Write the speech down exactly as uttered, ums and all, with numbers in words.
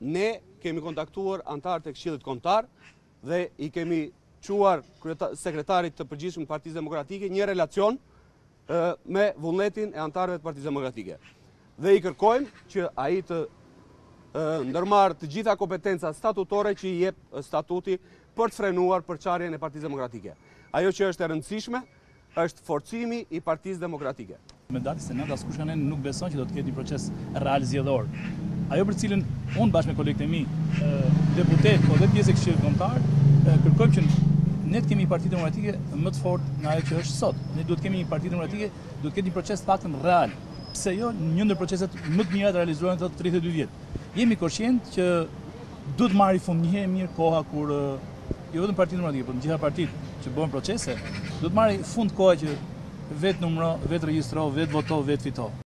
ne kemi kontaktuar antarët e Këshillit Kombëtar dhe i kemi quar sekretarit të përgjithshëm të Partisë Demokratike një relacion me vullnetin e antarëve të Partisë Demokratike. Dhe i kërkojmë që ai të ndërmarrë të gjitha kompetencat statutore që i jep statuti për të frenuar përçarjen e Partisë Demokratike. Ajo që është e rëndësishme është forcimi i Partisë Demokratike. Me datë Senat askush nga ne nuk beson që do të ketë një proces real zgjedhor. Ajo për cilën unë bashkë me kolegët e mi, deputet, po dhe pjesë e Këshillit Kombëtar, kërkojmë që ne të kemi një Parti Demokratike më të fortë nga ajo që është sot. Ne duhet të kemi një Parti Demokratike, duhet të ketë një proces paktën real. Pse jo, një ndër proceset më të mira të realizohen të tridhjetë e dy vjet. Jemi koshient që duhet marrë fund një herë mirë koha kur jo vetëm Partia Demokratike, por të gjitha partitë që bëhen procese, duhet marrë fund koha që vetë numëro, vetë regjistro, vetë voto, vetë fito.